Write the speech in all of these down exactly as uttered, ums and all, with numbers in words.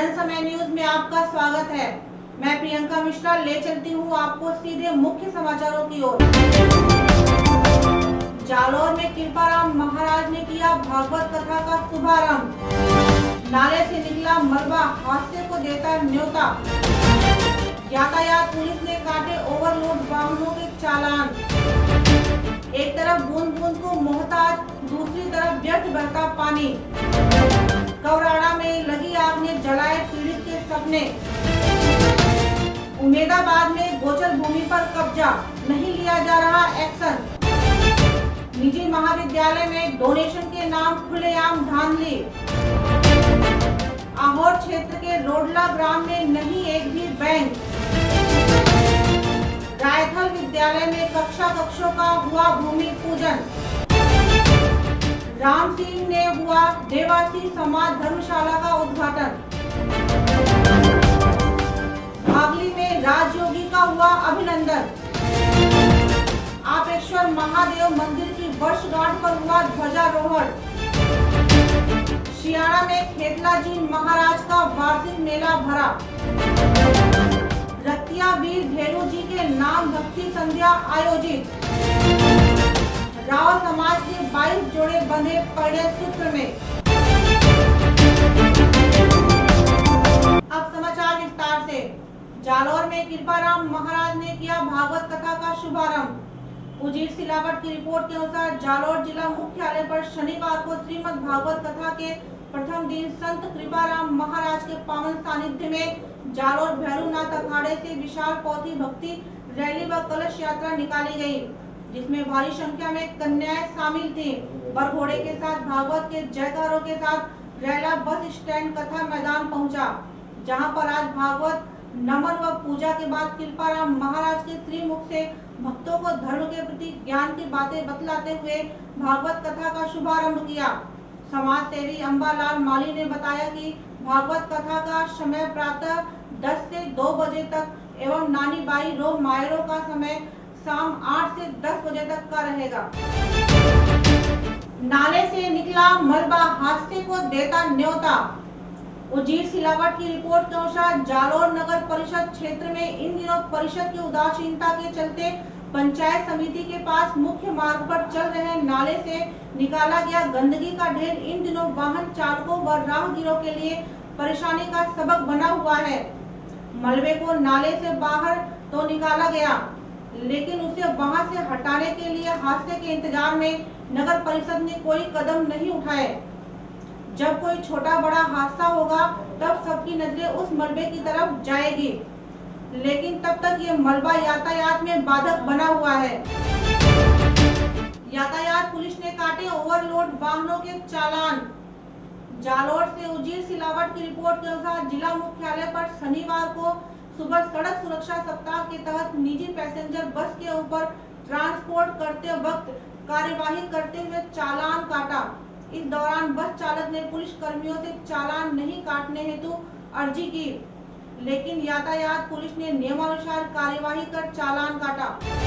जन समय न्यूज में आपका स्वागत है। मैं प्रियंका मिश्रा ले चलती हूँ आपको सीधे मुख्य समाचारों की ओर। जालोर में कृपाराम महाराज ने किया भागवत कथा का शुभारंभ। नाले से निकला मलबा हादसे को देता न्योता। यातायात पुलिस ने काटे ओवरलोड वाहनों के चालान। एक तरफ बूंद बूंद को मोहताज, दूसरी तरफ व्यर्थ बहता पानी। कवराड़ा में लगी आग ने जलाए पीड़ित के सपने। उमेदाबाद में गोचर भूमि पर कब्जा, नहीं लिया जा रहा एक्शन। निजी महाविद्यालय में डोनेशन के नाम खुलेआम धांधली। आहोर क्षेत्र के रोडला ग्राम में नहीं एक भी बैंक। रायथल विद्यालय में कक्षा कक्षों का हुआ भूमि पूजन। राम सिंह ने हुआ देवासी समाज धर्मशाला का उद्घाटन। भागली में राजयोगी का हुआ अभिनंदन। आपेश्वर महादेव मंदिर की वर्षगांठ पर हुआ ध्वजारोहण। शियाड़ा में खेतला जी महाराज का वार्षिक मेला भरा। रतिया वीर भेरू जी के नाम भक्ति संध्या आयोजित। राव समाज के बाईस जोड़े बंधे पड़े सूत्र में। अब समाचार विस्तार से। जालोर में कृपाराम महाराज ने किया भागवत कथा का शुभारंभ। उजीर सिलावट की रिपोर्ट के अनुसार जालोर जिला मुख्यालय पर शनिवार को श्रीमद् भागवत कथा के प्रथम दिन संत कृपाराम महाराज के पावन सानिध्य में जालोर भैरूनाथ अखाड़े से विशाल पौथी भक्ति रैली व कलश यात्रा निकाली गई, जिसमें भारी संख्या में कन्याएं शामिल थी। बरघोड़े के साथ भागवत के जयकारों के साथ रैला बस स्टैंड कथा मैदान पहुंचा, जहां पर आज भागवत नमन व पूजा के बाद कृपाराम महाराज के त्रिमुख से भक्तों को धर्म के प्रति ज्ञान की बातें बतलाते हुए भागवत कथा का शुभारंभ किया। समाज सेवी अम्बालाल माली ने बताया कि भागवत कथा का समय प्रातः दस से दो बजे तक एवं नानी बाई रो मायरो का समय शाम आठ से दस बजे तक का रहेगा। नाले से निकला मलबा हादसे को देता न्योता। उजीर सिलावट की रिपोर्ट के अनुसार जालोर नगर परिषद क्षेत्र में इन दिनों परिषद की उदासीनता के चलते पंचायत समिति के पास मुख्य मार्ग पर चल रहे नाले से निकाला गया गंदगी का ढेर इन दिनों वाहन चालकों व राहगीरों के लिए परेशानी का सबक बना हुआ है। मलबे को नाले से बाहर तो निकाला गया, लेकिन उसे वहां से हटाने के लिए हादसे के इंतजार में नगर परिषद ने कोई कदम नहीं उठाए। जब कोई छोटा बड़ा हादसा होगा तब सबकी नजरें उस मलबे की तरफ जाएगी, लेकिन तब तक ये मलबा यातायात में बाधक बना हुआ है। यातायात पुलिस ने काटे ओवरलोड वाहनों के चालान। जालोर से उजीर सिलावट की रिपोर्ट के अनुसार जिला मुख्यालय पर शनिवार को सुबह सड़क सुरक्षा सप्ताह के तहत निजी पैसेंजर बस के ऊपर ट्रांसपोर्ट करते वक्त कार्यवाही करते हुए चालान काटा। इस दौरान बस चालक ने पुलिस कर्मियों से चालान नहीं काटने हेतु अर्जी की, लेकिन यातायात पुलिस ने नियमानुसार कार्यवाही कर चालान काटा।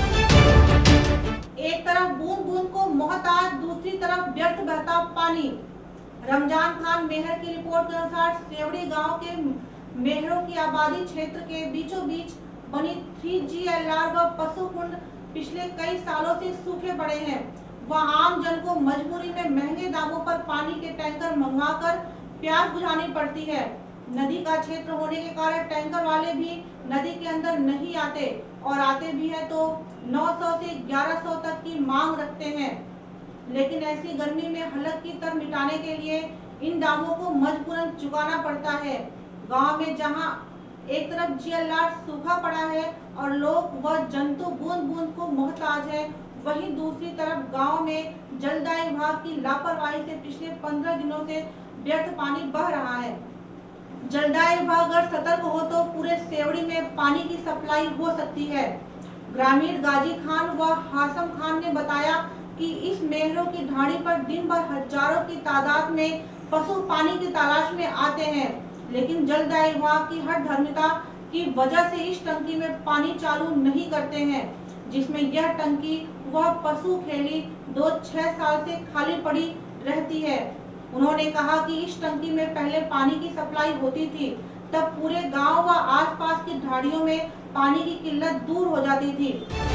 एक तरफ बूंद बूंद को मोहताज, दूसरी तरफ व्यर्थ बहता पानी। रमजान खान मेहर की रिपोर्ट के अनुसार सेवड़ी गांव के मेहरों की आबादी क्षेत्र के बीचों बीच बनी थ्री जी एल आर व पशु कुंड पिछले कई सालों से सूखे पड़े हैं। वह आम जन को मजबूरी में महंगे दामों पर पानी के टैंकर मंगवाकर प्यास बुझानी पड़ती है। नदी का क्षेत्र होने के कारण टैंकर वाले भी नदी के अंदर नहीं आते, और आते भी है तो नौ सौ से ग्यारह सौ तक की मांग रखते हैं। लेकिन ऐसी गर्मी में हलक की तर मिटाने के लिए इन दामों को मजबूरन चुकाना पड़ता है। गांव में जहां एक तरफ जी एल आर सूखा पड़ा है और लोग व जंतु बूंद बूंद को मोहताज है, वहीं दूसरी तरफ गांव में जलदाय विभाग की लापरवाही से पिछले पंद्रह दिनों से व्यर्थ पानी बह रहा है। जलदाय विभाग अगर सतर्क हो तो पूरे सेवड़ी में पानी की सप्लाई हो सकती है। ग्रामीण गाजी खान व हासम खान ने बताया कि इस मेहरों की ढाणी पर दिन भर हजारों की तादाद में पशु पानी की तलाश में आते हैं, लेकिन जलदाय विभाग की हठधर्मिता की वजह से इस टंकी में पानी चालू नहीं करते हैं, जिसमें यह टंकी वह पशु खेली दो छह साल से खाली पड़ी रहती है। उन्होंने कहा कि इस टंकी में पहले पानी की सप्लाई होती थी, तब पूरे गांव व आसपास की ढाड़ियों में पानी की किल्लत दूर हो जाती थी।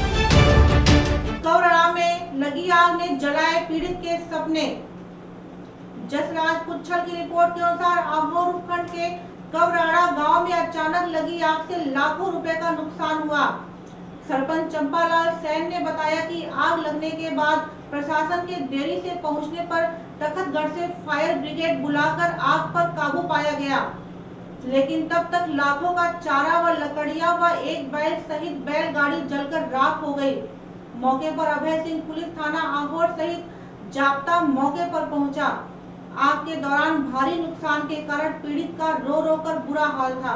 कवरड़ा में लगी आग ने जलाए पीड़ित के सपने। जसराज पुच्छल की रिपोर्ट के अनुसार आहोर उपखंड के कवराड़ा गांव में अचानक लगी आग से लाखों रुपए का नुकसान हुआ। सरपंच चंपालाल सैन ने बताया कि आग लगने के बाद प्रशासन के देरी से पहुंचने पर तखतगढ़ से फायर ब्रिगेड बुलाकर आग पर काबू पाया गया, लेकिन तब तक लाखों का चारा व लकड़ियां व एक बैल सहित बैलगाड़ी जलकर राख हो गई। मौके पर अभय सिंह पुलिस थाना आहोर सहित जाप्ता मौके पर पहुंचा। आग के दौरान भारी नुकसान के कारण पीड़ित का रो रो कर बुरा हाल था।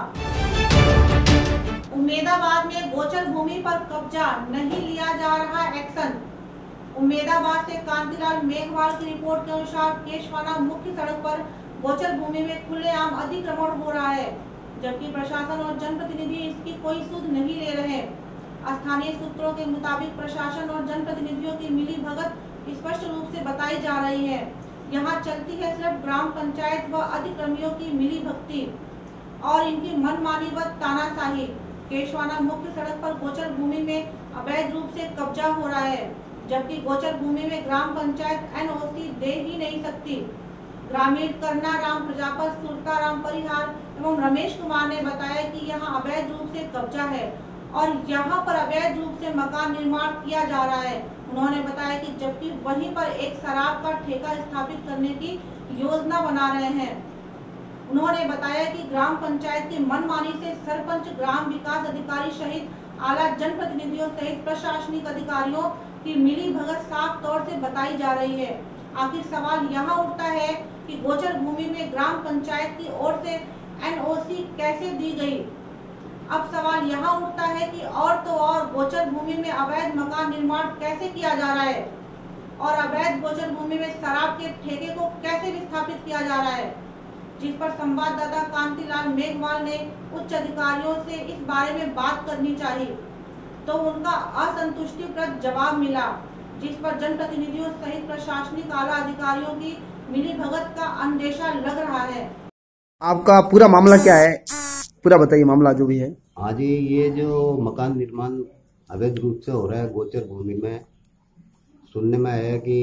उम्मेदाबाद में गोचर भूमि पर कब्जा, नहीं लिया जा रहा एक्शन। उम्मेदाबाद से कांतिलाल मेघवाल की रिपोर्ट के अनुसार केशवाना मुख्य सड़क पर गोचर भूमि में खुलेआम अतिक्रमण हो रहा है, जबकि प्रशासन और जनप्रतिनिधि इसकी कोई सुध नहीं ले रहे। स्थानीय सूत्रों के मुताबिक प्रशासन और जनप्रतिनिधियों की मिली भगत स्पष्ट रूप से बताई जा रही है। यहाँ चलती है सिर्फ ग्राम पंचायत व अतिक्रमियों की मिली भक्ति और इनकी मनमानी व तानाशाही। केशवाना मुख्य सड़क पर गोचर भूमि में अवैध रूप से कब्जा हो रहा है, जबकि गोचर भूमि में ग्राम पंचायत एनओसी दे ही नहीं सकती। ग्रामीण करना राम प्रजापत, सुरताराम परिहार एवं रमेश कुमार ने बताया कि यहाँ अवैध रूप से कब्जा है और यहाँ पर अवैध रूप से मकान निर्माण किया जा रहा है। उन्होंने बताया कि जबकि वहीं पर एक शराब का ठेका स्थापित करने की योजना बना रहे हैं। उन्होंने बताया कि ग्राम पंचायत की मनमानी से सरपंच, ग्राम विकास अधिकारी सहित आला जनप्रतिनिधियों सहित प्रशासनिक अधिकारियों की मिली भगत साफ तौर से बताई जा रही है। आखिर सवाल यहाँ उठता है कि गोचर भूमि में ग्राम पंचायत की ओर से एनओसी कैसे दी गई। अब सवाल यहाँ उठता है कि और तो और गोचर भूमि में अवैध मकान निर्माण कैसे किया जा रहा है और अवैध गोचर भूमि में शराब के ठेके को कैसे विस्थापित किया जा रहा है, जिस पर संवाददाता कांतिलाल मेघवाल ने उच्च अधिकारियों से इस बारे में बात करनी चाहिए, तो उनका असंतुष्टिप्रद जवाब मिला, जिस पर जनप्रतिनिधियों सहित प्रशासनिक आला अधिकारियों की मिली भगत का अंदेशा लग रहा है। आपका पूरा मामला क्या है, पूरा बताइए मामला जो भी है। हाँ जी, ये जो मकान निर्माण अवैध रूप से हो रहा है गोचर भूमि में, सुनने में आया कि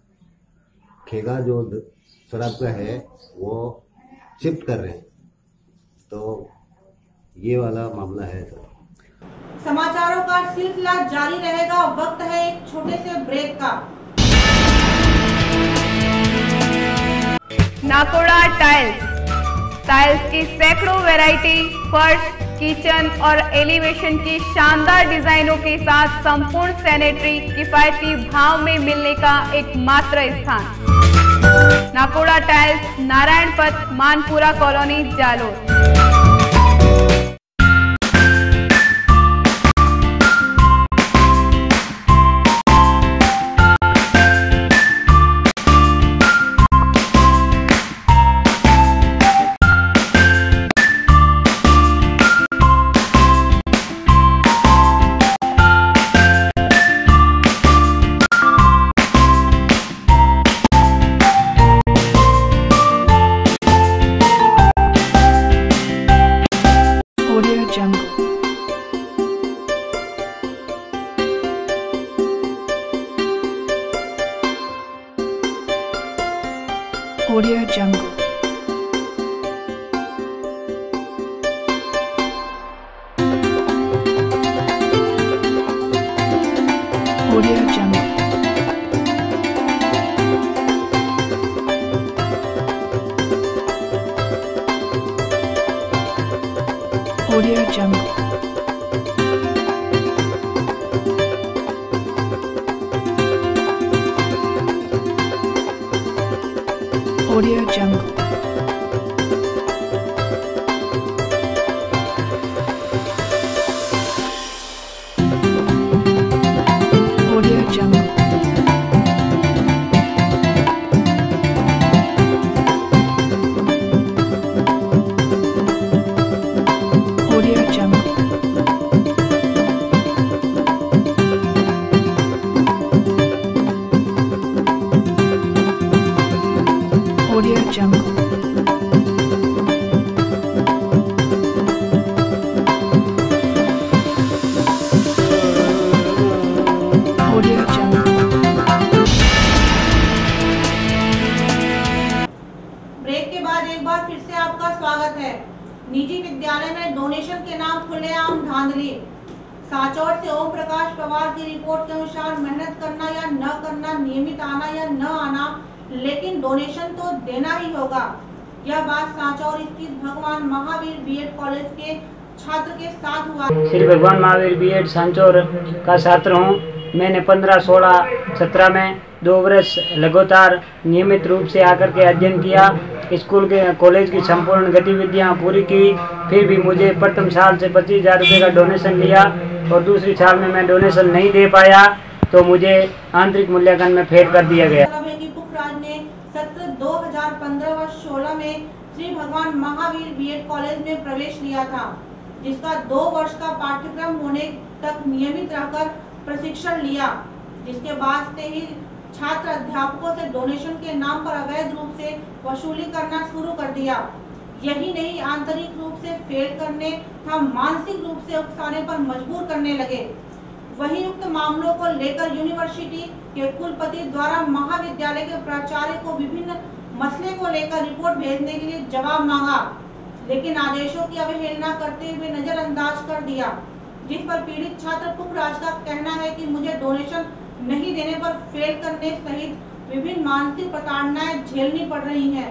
ठेका जो शराब का है वो शिफ्ट कर रहे हैं, तो ये वाला मामला है सर। समाचारों का सिलसिला जारी रहेगा, वक्त है एक छोटे से ब्रेक का। नाकोड़ा टाइल्स टाइल्स की सैकड़ों वैरायटी, फर्श, किचन और एलिवेशन की शानदार डिजाइनों के साथ संपूर्ण सैनिटरी किफायती भाव में मिलने का एकमात्र स्थान Nakoda tiles, Narayan Path, Manpura colony, Jalore. Audio Jungle. Audio Jungle. Audio Jungle. Audio Jungle. Audio Jungle. Audio Jungle. Audio है। निजी विद्यालय में डोनेशन के नाम खुलेआम धांधली। सांचौर से ओम प्रकाश पवार की रिपोर्ट के अनुसार मेहनत करना या न करना, नियमित आना या न आना, लेकिन डोनेशन तो देना ही होगा। यह बात सांचौर स्थित भगवान महावीर बीएड कॉलेज के छात्र के साथ हुआ। श्री भगवान महावीर बीएड सांचौर का छात्र हूँ। मैंने पंद्रह सोलह सत्रह में दो वर्ष लगातार नियमित रूप से आकर के अध्ययन किया। स्कूल के कॉलेज की संपूर्ण गतिविधियां पूरी की। फिर भी मुझे प्रथम साल से पच्चीस हजार रुपये का डोनेशन लिया और दूसरी साल में मैं डोनेशन नहीं दे पाया तो मुझे आंतरिक मूल्यांकन में फेल कर दिया गया। पुखराज ने सत्र दो हज़ार पंद्रह व सोलह में श्री भगवान महावीर बीएड कॉलेज में प्रवेश लिया था, जिसका दो वर्ष का पाठ्यक्रम होने तक नियमित रहकर प्रशिक्षण लिया, जिसके बाद से ही छात्र अध्यापकों से डोनेशन के नाम पर अवैध रूप से वसूली करना शुरू कर दिया। यही नहीं, आंतरिक रूप से फेल करने तथा मानसिक रूप से उकसाने पर मजबूर करने लगे। वहीं उक्त मामलों को लेकर यूनिवर्सिटी के कुलपति द्वारा महाविद्यालय के प्राचार्य को विभिन्न मसले को लेकर रिपोर्ट भेजने के लिए जवाब मांगा, लेकिन आदेशों की अवहेलना करते हुए नजरअंदाज कर दिया, जिस पर पीड़ित छात्र पुखराज का कहना है कि मुझे डोनेशन नहीं देने पर फेल करने सहित विभिन्न मानसिक प्रताड़नाएं झेलनी पड़ रही हैं।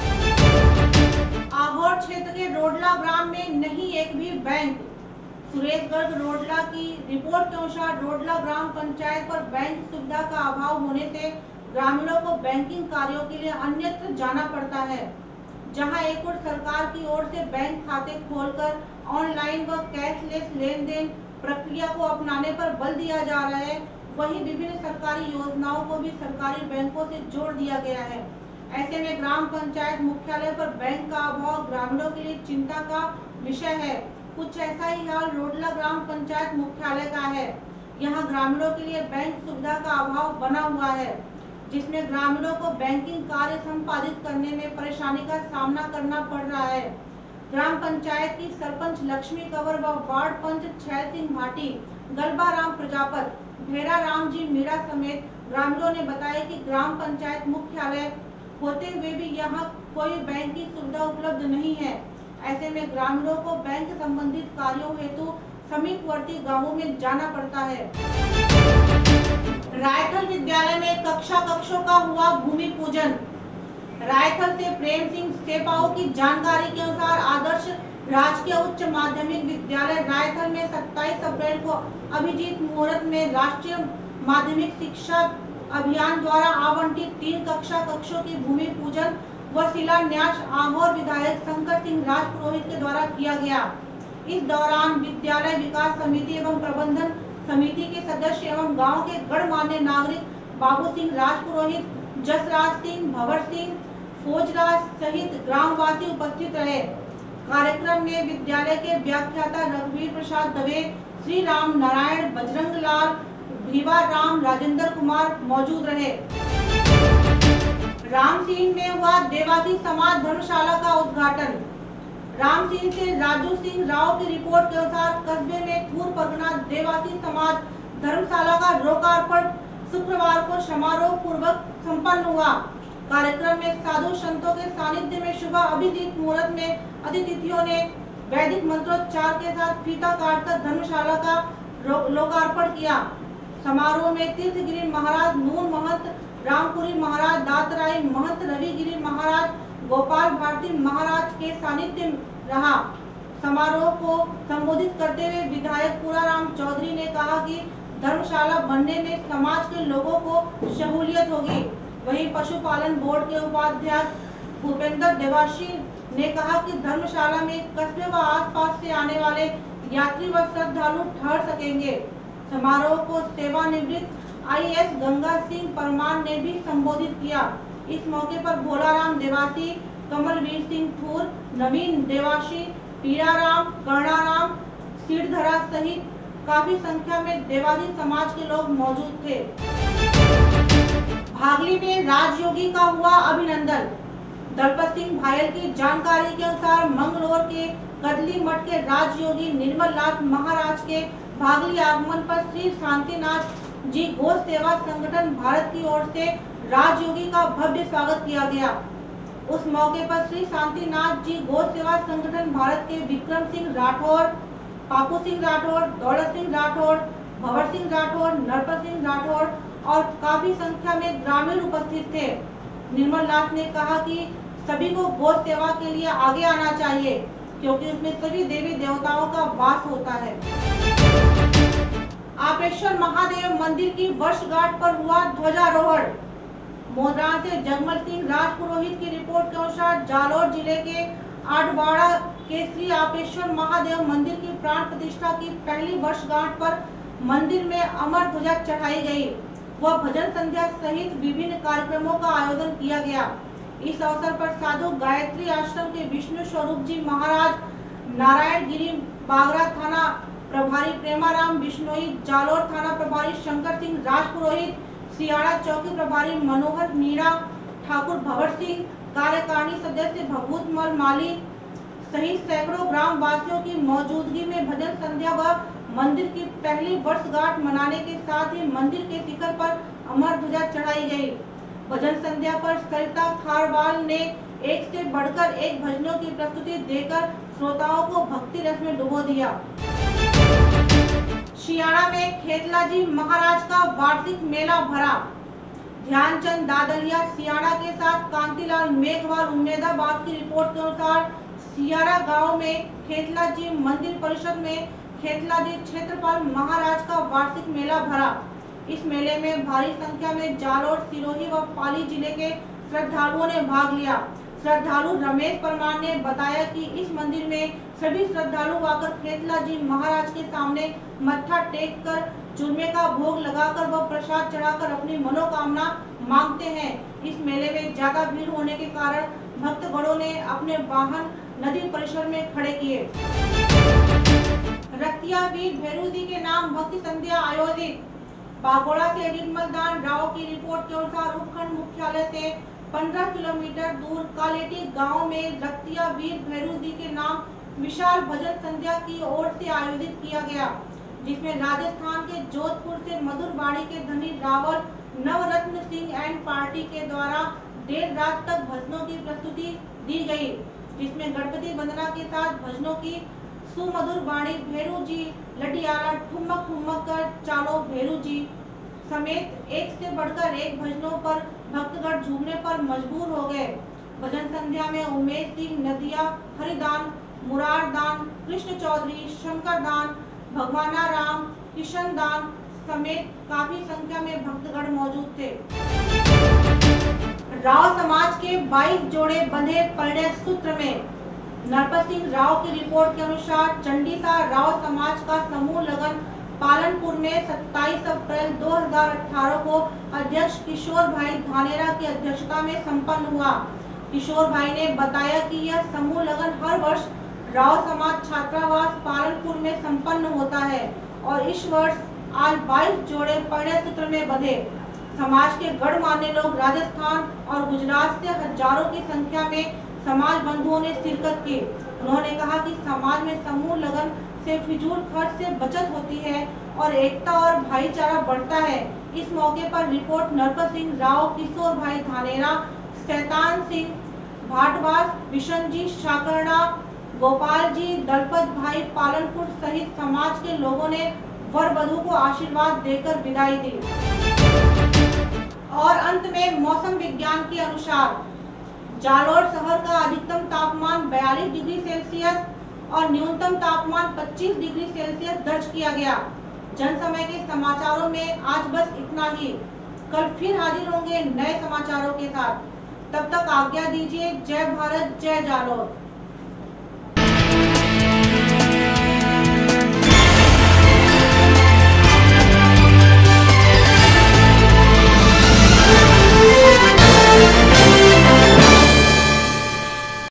आहोर क्षेत्र के रोडला ग्राम में नहीं एक भी बैंक। सुरेश गर्ग रोडला की रिपोर्ट के अनुसार रोडला ग्राम पंचायत पर बैंक सुविधा का अभाव होने से ग्रामीणों को बैंकिंग कार्यों के लिए अन्यत्र जाना पड़ता है। जहां एक ओर सरकार की ओर से बैंक खाते खोलकर ऑनलाइन व कैशलेस लेन देन प्रक्रिया को अपनाने पर बल दिया जा रहा है, वहीं विभिन्न सरकारी योजनाओं को भी सरकारी बैंकों से जोड़ दिया गया है। ऐसे में ग्राम पंचायत मुख्यालय पर बैंक का अभाव ग्रामीणों के लिए चिंता का विषय है। कुछ ऐसा ही हाल रोडला ग्राम पंचायत मुख्यालय का है। यहाँ ग्रामीणों के लिए बैंक सुविधा का अभाव बना हुआ है, जिसमें ग्रामीणों को बैंकिंग कार्य संपादित करने में परेशानी का सामना करना पड़ रहा है। ग्राम पंचायत की सरपंच लक्ष्मी कंवर व वार्ड पंच छह सिंह भाटी, गलबा राम प्रजापत, भेरा राम जी मीरा समेत ग्रामीणों ने बताया कि ग्राम पंचायत मुख्यालय होते हुए भी यहाँ कोई बैंक की सुविधा उपलब्ध नहीं है। ऐसे में ग्रामीणों को बैंक संबंधित कार्यों हेतु समीपवर्ती गांवों में जाना पड़ता है। रायथल विद्यालय में कक्षा कक्षों का हुआ भूमि पूजन। रायथल से प्रेम सिंह सेपाओ की जानकारी के अनुसार आदर्श राजकीय उच्च माध्यमिक विद्यालय रायथल में सत्ताईस अप्रैल को अभिजीत मुहूर्त में राष्ट्रीय माध्यमिक शिक्षा अभियान द्वारा आवंटित तीन कक्षा कक्षों की भूमि पूजन व शिलान्यास आहोर विधायक शंकर सिंह राजपुरोहित के द्वारा किया गया। इस दौरान विद्यालय विकास समिति एवं प्रबंधन समिति के सदस्य एवं गांव के गणमान्य नागरिक बाबू सिंह राजपुरोहित, जसराज सिंह, भवर सिंह, फौजराज सहित ग्रामवासी उपस्थित रहे। कार्यक्रम में विद्यालय के व्याख्याता रघुवीर प्रसाद दवे, श्री राम नारायण, बजरंग लाल, भीवा राम, राजेंद्र कुमार मौजूद रहे। रामसीन में हुआ देवासी समाज धर्मशाला का उद्घाटन। रामसीन से राजू सिंह राव की रिपोर्ट के अनुसार कस्बे में थूर परगना देवासी समाज धर्मशाला का लोकार्पण शुक्रवार को समारोह पूर्वक संपन्न हुआ। कार्यक्रम में साधु संतों के सानिध्य में सुबह अभिजीत मुहूर्त में अतिथियों ने वैदिक मंत्रोच्चार के साथ फीता काटकर धर्मशाला का लोकार्पण किया। समारोह में तीर्थगिरी महाराज नून महंत, रामपुरी महाराज, दातराई महंत, रविगिरी महाराज, गोपाल भारती महाराज के सानिध्य रहा। समारोह को संबोधित करते हुए विधायक पूराराम चौधरी ने कहा कि धर्मशाला बनने में समाज के लोगों को सहूलियत होगी। वहीं पशुपालन बोर्ड के उपाध्यक्ष भूपेंद्र देवाशी ने कहा कि धर्मशाला में कस्बे व आसपास से आने वाले यात्री व श्रद्धालु ठहर सकेंगे। समारोह को सेवानिवृत्त I A S Ganga Singh Parmar ने भी संबोधित किया। इस मौके पर भोलाराम देवासी, कमलवीर सिंह थूर, नवीन देवासी, पीराराम, कर्णाराम, सिरधरा सहित काफी संख्या में देवासी समाज के लोग मौजूद थे। भागली में राजयोगी का हुआ अभिनंदन। दलपत सिंह भायल की जानकारी के अनुसार मंगलोर के कदली मठ के राजयोगी निर्मल नाथ महाराज के भागली आगमन पर श्री शांतिनाथ जी गौ सेवा संगठन भारत की ओर से राजयोगी का भव्य स्वागत किया गया। उस मौके पर श्री शांतिनाथ जी गौ सेवा संगठन भारत के विक्रम सिंह राठौर, पापू सिंह राठौर, दौलत सिंह राठौर, भंवर सिंह राठौर, नरपत सिंह राठौर और काफी संख्या में ग्रामीण उपस्थित थे। निर्मल नाथ ने कहा कि सभी को गौ सेवा के लिए आगे आना चाहिए क्योंकि उसमें सभी देवी देवताओं का वास होता है। आपेश्वर महादेव मंदिर की वर्षगांठ पर हुआ ध्वजारोहण। मोदरान से जगमल सिंह राजपुरोहित की रिपोर्ट के अनुसार जालोर जिले के आडवाड़ा के श्री आपेश्वर महादेव मंदिर की प्राण प्रतिष्ठा की पहली वर्षगांठ पर मंदिर में अमर ध्वजा चढ़ाई गई व भजन संध्या सहित विभिन्न कार्यक्रमों का आयोजन किया गया। इस अवसर पर साधु गायत्री आश्रम के विष्णु स्वरूप जी महाराज, नारायण गिरी बागरा थाना प्रभारी प्रेमाराम बिश्नोई, जालोर थाना प्रभारी शंकर सिंह राजपुरोहित, सियाड़ा चौकी प्रभारी मनोहर मीणा, ठाकुर भंवर सिंह, कार्यकारिणी सदस्य भभूतमल माली सहित सैकड़ों ग्राम वासियों की मौजूदगी में भजन संध्या व मंदिर की पहली वर्षगांठ मनाने के साथ ही मंदिर के शिखर पर अमर ध्वजा चढ़ाई गई। भजन संध्या पर सरिता खारवाल ने एक से बढ़कर एक भजनों की प्रस्तुति देकर श्रोताओं को भक्ति रस में डुबो दिया। शियाड़ा में खेतलाजी महाराज का वार्षिक मेला भरा। ध्यानचंद दादलिया सियाड़ा के साथ कांतिलाल मेघवाल उम्मेदाबाद की रिपोर्ट के अनुसार सियाड़ा गांव में खेतलाजी मंदिर परिषद में खेतलाजी क्षेत्रपाल महाराज का वार्षिक मेला भरा। इस मेले में भारी संख्या में जालोर, सिरोही व पाली जिले के श्रद्धालुओं ने भाग लिया। श्रद्धालु रमेश परमार ने बताया कि इस मंदिर में सभी श्रद्धालु आकर खेतलाजी महाराज के सामने मत्था टेक कर चूरमे का भोग लगाकर व प्रसाद चढ़ाकर अपनी मनोकामना मांगते हैं। इस मेले में ज्यादा भीड़ होने के कारण भक्तगणों ने अपने वाहन नदी परिसर में खड़े किए। रक्तिया वीर भैरूजी के नाम भक्ति संध्या आयोजित। बागोड़ा से निर्मल दान राव की रिपोर्ट के अनुसार उपखंड मुख्यालय से पंद्रह किलोमीटर दूर कालेटी गांव में रक्तिया वीर भैरूजी के नाम विशाल भजन संध्या की ओर से आयोजित किया गया, जिसमें राजस्थान के जोधपुर से मधुरवाड़ी के धनी रावल नवरत्न सिंह एंड पार्टी के द्वारा देर रात तक भजनों की प्रस्तुति दी गई, जिसमें गणपति वंदना के साथ भजनों की सुमधुर वाणी भैरू जी लडियाला ठुमक ठुमक कर चालो भैरू जी समेत एक से बढ़कर एक भजनों पर भक्तगण झूमने पर मजबूर हो गए। भजन संध्या में उमेश सिंह नदिया, हरिदान, मुरार दान, कृष्ण चौधरी, शंकर दान, भगवाना राम, किशन दान समेत काफी संख्या में भक्तगण मौजूद थे। राव समाज के बाईस जोड़े बंधे परिणय सूत्र में। नरपत सिंह राव की रिपोर्ट के अनुसार चंडीसा राव समाज का समूह लगन पालनपुर में सत्ताईस अप्रैल दो हज़ार अठारह को अध्यक्ष किशोर भाई धानेरा की अध्यक्षता में संपन्न हुआ। किशोर भाई ने बताया कि यह समूह लगन हर वर्ष राव समाज छात्रावास पालनपुर में संपन्न होता है और इस वर्ष आज बाईस जोड़े परिणय सूत्र में बंधे। समाज के गणमान्य लोग राजस्थान और गुजरात से हजारों की संख्या में समाज बंधुओं ने शिरकत की। उन्होंने कहा कि समाज में समूह लगन से फिजूल खर्च से बचत होती है और एकता और भाईचारा बढ़ता है। इस मौके पर रिपोर्ट नरपत सिंह राव, किशोर भाई धानेरा, शैतान सिंह भाटवास, बिशन जी शाकरना, गोपाल जी, दलपत भाई पालनपुर सहित समाज के लोगों ने वर वधू को आशीर्वाद देकर विदाई दी। और अंत में मौसम विज्ञान के अनुसार जालोर शहर का अधिकतम तापमान बयालीस डिग्री सेल्सियस और न्यूनतम तापमान पच्चीस डिग्री सेल्सियस दर्ज किया गया। जन समय के समाचारों में आज बस इतना ही। कल फिर हाजिर होंगे नए समाचारों के साथ। तब तक आज्ञा दीजिए। जय भारत, जय जालोर।